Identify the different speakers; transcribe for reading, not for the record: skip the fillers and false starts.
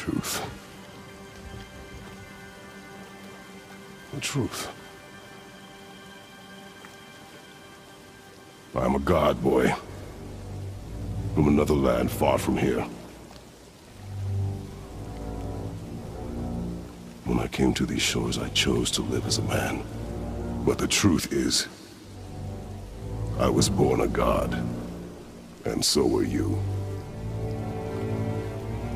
Speaker 1: truth. The truth. I am a god, boy. From another land far from here. When I came to these shores, I chose to live as a man. But the truth is, I was born a god. And so were you.